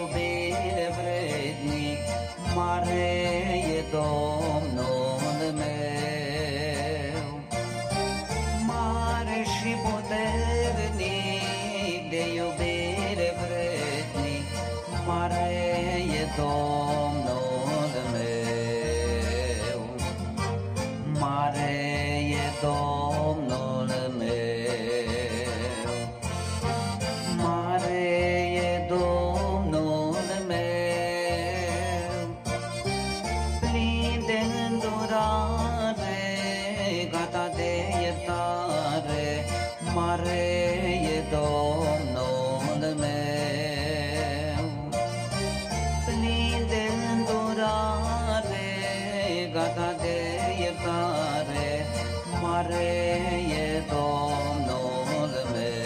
iubire vrednic, mare e Domnul meu. Mare și puternic, de iubire vrednic, mare e Domnul meu. Mare e Domnul meu. Mare e Domnul meu. Plin de îndurare, gata de iertare, mare e Domnul meu. Plin de îndurare, gata de iertare, mare e Domnul meu.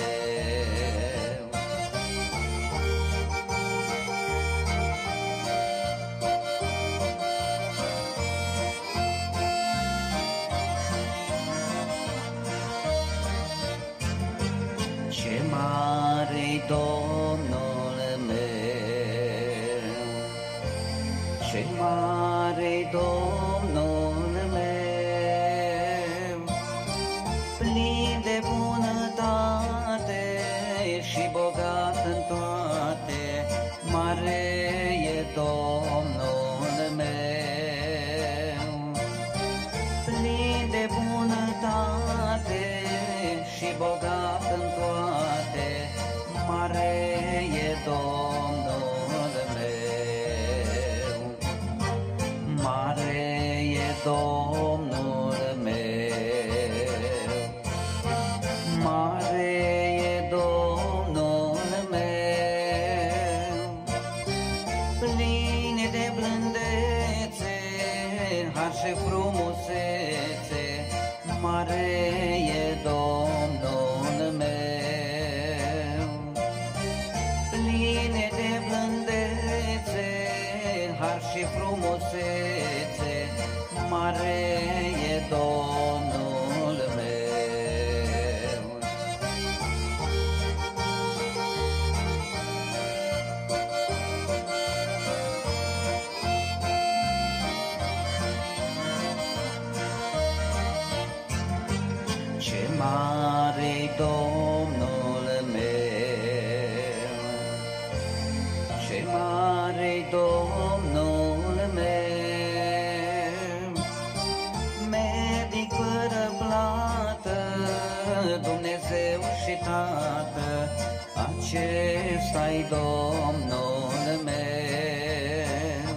Ce mare-i Domnul meu, ce mare-i Domnul meu, plin de bunătate și bogat în toate, mare e Domnul meu. Plin de bunătate și bogat în toate, mare e Domnul meu. Mare e Domnul meu. Mare e Domnul meu. Plin de blândețe, har și frumusețe, mare e Domnul meu. Plin de blândețe, har și frumusețe, mare e Domnul meu. Ce mare-i Domnul meu, ce mare-i Domnul meu, medic fără plată, Dumnezeu și Tată, acesta-i Domnul meu.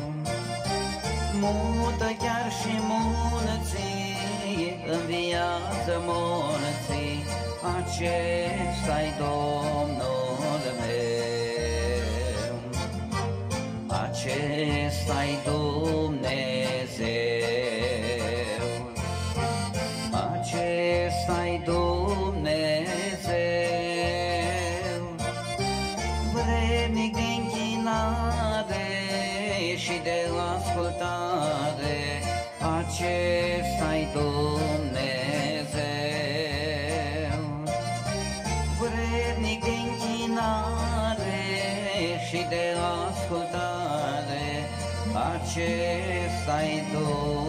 Mută chiar și munții, înviază morții, acesta-i Domnul meu. Acesta-i Dumnezeu, acesta-i Dumnezeu, vrednic de închinare și de ascultare, acesta-i Dumnezeu. Vrednic de închinare și de ascultare, acesta-i Dumnezeu.